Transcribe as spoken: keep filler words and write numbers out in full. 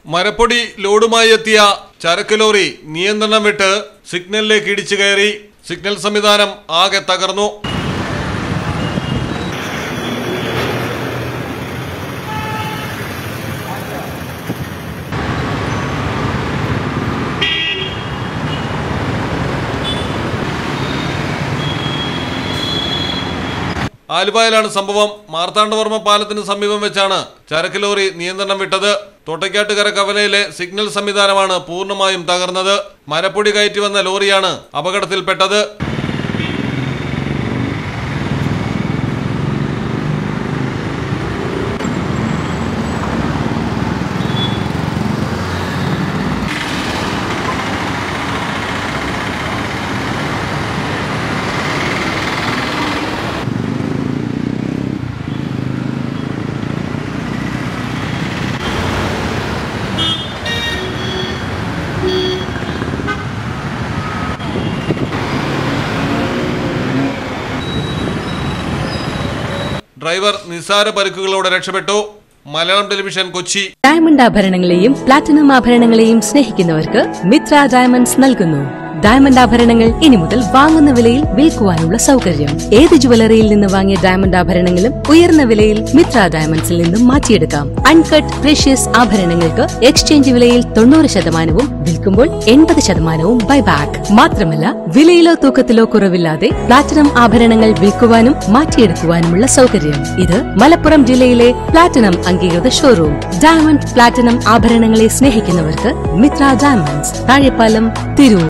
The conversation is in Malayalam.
മരപ്പൊടി ലോഡുമായി എത്തിയ ചരക്ക് ലോറി നിയന്ത്രണം വിട്ട് സിഗ്നലിലേക്ക് ഇടിച്ചു കയറി. സിഗ്നൽ സംവിധാനം ആകെ തകർന്നു. ആലുവയിലാണ് സംഭവം. മാർത്താണ്ഡവർമ്മ പാലത്തിന് സമീപം വെച്ചാണ് ചരക്ക് ലോറി നിയന്ത്രണം വിട്ടത്. തോട്ടയ്ക്കാട്ടുകര കവലയിലെ സിഗ്നൽ സംവിധാനമാണ് പൂർണ്ണമായും തകർന്നത്. മരപ്പൊടി കയറ്റി വന്ന ലോറിയാണ് അപകടത്തിൽപ്പെട്ടത്. ഡ്രൈവർ നിസാര പരിക്കുകളോടെ രക്ഷപ്പെട്ടു. മലയാളം ടെലിവിഷൻ, കൊച്ചി. ഡയമണ്ട് ആഭരണങ്ങളെയും പ്ലാറ്റിനം ആഭരണങ്ങളെയും സ്നേഹിക്കുന്നവർക്ക് മിത്ര ഡയമണ്ട്സ് നൽകുന്നു ഡയമണ്ട് ആഭരണങ്ങൾ ഇനി മുതൽ വാങ്ങുന്ന വിലയിൽ വിൽക്കുവാനുള്ള സൗകര്യം. ഏത് ജുവലറിയിൽ നിന്ന് വാങ്ങിയ ഡയമണ്ട് ആഭരണങ്ങളും ഉയർന്ന വിലയിൽ മിത്ര ഡയമണ്ട്സിൽ നിന്നും മാറ്റിയെടുക്കാം. അൺകട്ട് പ്രഷ്യസ് ആഭരണങ്ങൾക്ക് എക്സ്ചേഞ്ച് വിലയിൽ തൊണ്ണൂറ് ശതമാനവും വിൽക്കുമ്പോൾ എൺപത് ശതമാനവും ബൈബാക്ക്. മാത്രമല്ല, വിലയിലോ തൂക്കത്തിലോ കുറവില്ലാതെ പ്ലാറ്റിനം ആഭരണങ്ങൾ വിൽക്കുവാനും മാറ്റിയെടുക്കുവാനുമുള്ള സൗകര്യം. ഇത് മലപ്പുറം ജില്ലയിലെ പ്ലാറ്റിനം അംഗീകൃത ഷോറൂം. ഡയമണ്ട് പ്ലാറ്റിനം ആഭരണങ്ങളെ സ്നേഹിക്കുന്നവർക്ക് മിത്ര ഡയമണ്ട്സ്, താഴെപ്പാലം, തിരൂർ.